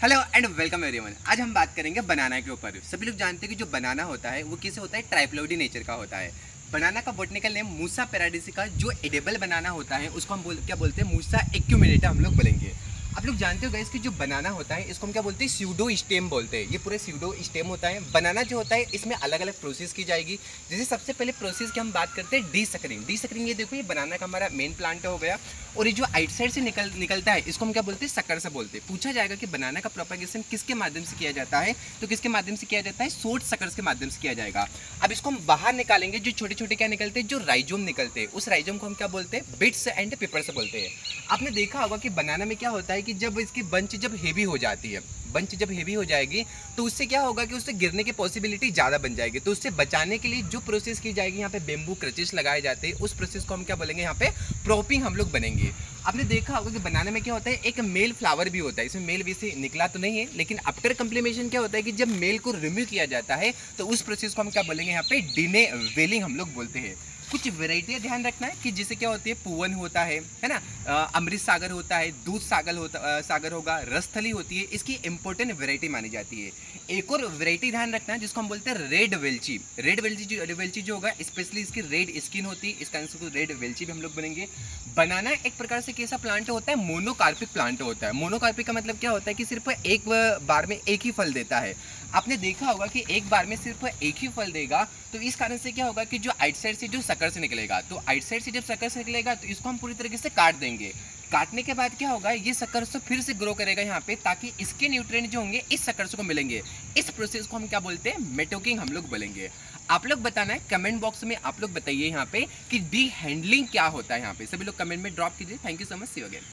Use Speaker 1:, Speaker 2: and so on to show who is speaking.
Speaker 1: Hello and welcome everyone. आज हम बात करेंगे बनाना के ऊपर। सभी लोग जानते हैं कि जो बनाना होता है वो किसे होता है, ट्राइप्लोइडी नेचर का होता है। बनाना का बॉटनिकल नेम मूसा पैराडिसिका, जो एडिबल बनाना होता है उसको हम क्या बोलते हैं, मूसा एक्यूमिनेटा हम लोग बोलेंगे। आप लोग जानते हो गाइस कि जो बनाना होता है इसको हम क्या बोलते हैं, स्यूडो स्टेम बोलते हैं। ये पूरे स्यूडो स्टेम होता है। बनाना जो होता है इसमें अलग अलग प्रोसेस की जाएगी। जैसे सबसे पहले प्रोसेस की हम बात करते हैं डीसकरिंग। डीसकरिंग ये देखो, ये बनाना का हमारा मेन प्लांट हो गया और ये जो आउटसाइड से निकलता है इसको हम क्या बोलते हैं, शक्कर से बोलते हैं। पूछा जाएगा कि बनाना का प्रोपेगेशन किसके माध्यम से किया जाता है, तो किसके माध्यम से किया जाता है, शॉर्ट शक्कर के माध्यम से किया जाएगा। अब इसको हम बाहर निकालेंगे, जो छोटे छोटे क्या निकलते हैं, जो राइजोम निकलते हैं, उस राइजोम को हम क्या बोलते हैं, बिट्स एंड पेपर से बोलते हैं। आपने देखा होगा कि बनाना में क्या होता है कि जब इसकी बंच जब हेवी हो जाती है, बंच जब हेवी हो जाएगी तो उससे क्या होगा कि उससे गिरने की पॉसिबिलिटी ज़्यादा बन जाएगी। तो उससे बचाने के लिए जो प्रोसेस की जाएगी, यहाँ पे बेम्बू क्रचेस लगाए जाते हैं, उस प्रोसेस को हम क्या बोलेंगे, यहाँ पे प्रॉपिंग हम लोग बनेंगे। आपने देखा होगा कि बनाने में क्या होता है, एक मेल फ्लावर भी होता है। इसमें मेल वैसे निकला तो नहीं है, लेकिन आफ्टर कंप्लीमेशन क्या होता है कि जब मेल को रिमूव किया जाता है तो उस प्रोसेस को हम क्या बोलेंगे, यहाँ पे डिने वेलिंग हम लोग बोलते हैं। कुछ वेराइटियाँ ध्यान रखना है कि जैसे क्या होती है, पुवन होता है ना, अमृत सागर होता है, दूध सागर होगा, रसथली होती है। इसकी इंपॉर्टेंट वेराइटी मानी जाती है। एक और वेराइटी ध्यान रखना है जिसको हम बोलते हैं रेड वेल्ची। रेड वेल्ची जो होगा, स्पेशली इसकी रेड स्किन होती है, इसका आंसर को रेड वेल्ची भी हम लोग बनेंगे। बनाना एक प्रकार से कैसा प्लांट होता है, मोनोकार्पिक प्लांट होता है। मोनोकार्पिक का मतलब क्या होता है कि सिर्फ एक बार में एक ही फल देता है। आपने देखा होगा कि एक बार में सिर्फ एक ही फल देगा, तो इस कारण से क्या होगा कि जो आउटसाइड से जो शक्कर से निकलेगा, तो आउटसाइड से जब शक्कर से निकलेगा तो इसको हम पूरी तरीके से काट देंगे। काटने के बाद क्या होगा, ये शक्कर से फिर से ग्रो करेगा यहाँ पे, ताकि इसके न्यूट्रिएंट जो होंगे इस शक्कर से को मिलेंगे। इस प्रोसेस को हम क्या बोलते हैं, मेटोकिंग हम लोग बोलेंगे। आप लोग बताना है कमेंट बॉक्स में, आप लोग बताइए यहाँ पे कि डी हैंडलिंग क्या होता है। यहाँ पे सभी लोग कमेंट में ड्रॉप कीजिए। Thank you so much, see you again.